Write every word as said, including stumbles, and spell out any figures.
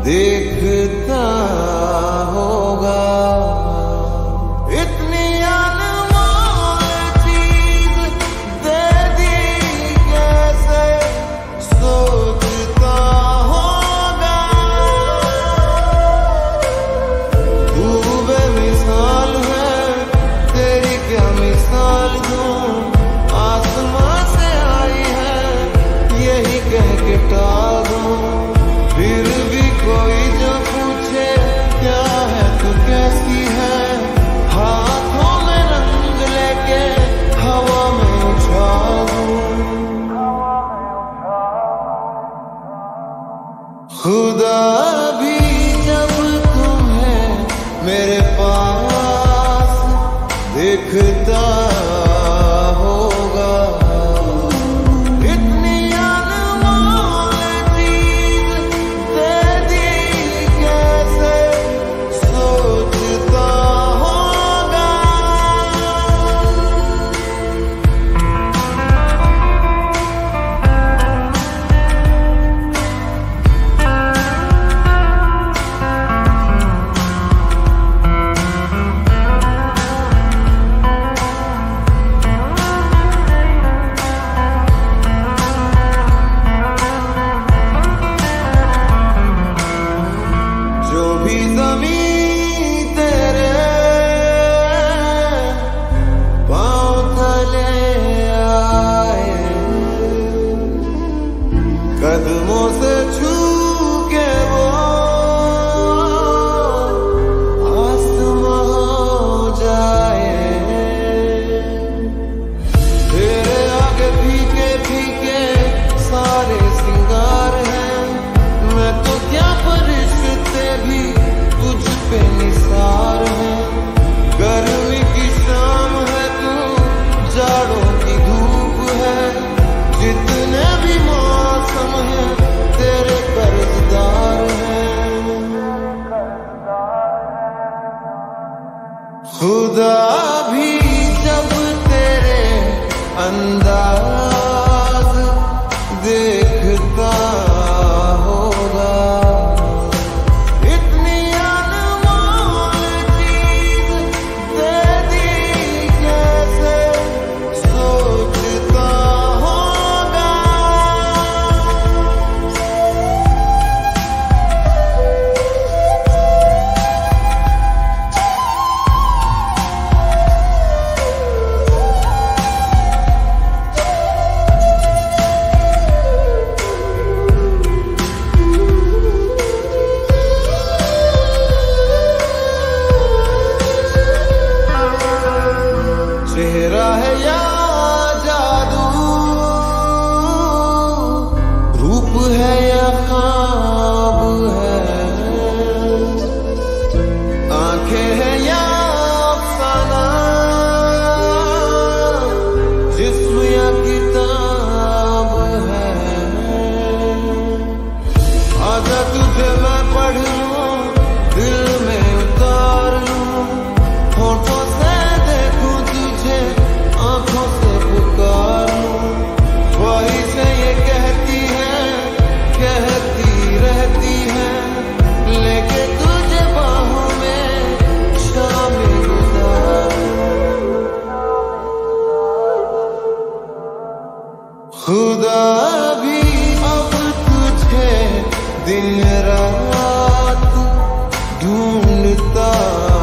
देखता होगा। इतनी अनमोल चीज दे दी कैसे सोचता होगा। तू बेमिसाल है, तेरी क्या मिसाल दूं। आसमां से आई है यही कह के टाल दूं। फिर भी कोई जो पूछे क्या है तू कैसी है, हाथों में रंग लेके हवा में उछाल दूं। खुदा भी जब तुम्हें मेरे पास देखता होगा। इतनी अनमोल चीज दे दी कैसे सोचता होगा। जो भी ज़मीं तेरे पाँव तले आए, कदमों से छू के वो आसमां हो जाए। तेरे आगे फीके फीके सारे सिंगार हैं, मैं तो क्या फरिश्ते भी तुझ पे निसार है। गर्मी की शाम है तू, जाड़ों की धूप है, जितने भी मौसम है तेरे कर्जदार हैं। खुदा भी जब तेरे अंदाज देखता होगा। इतनी अनमोल चीज दे दी कैसे सोचता होगा। चेहरा है या जादू, रूप है या ख्वाब है, आंखें है या अफसाना, जिस्म या किताब है। आजा तुझे मैं पढ़ लूं, दिल में उतार लूं, होठों से देखूं तुझे, आंखों से पुकार लूं। ख्वाहिशें ये कहती है, कहती रहती है, लेके तुझे बाहों में शामिल गुजार लूं। खुदा भी अब तुझे दिन रात ढूंढता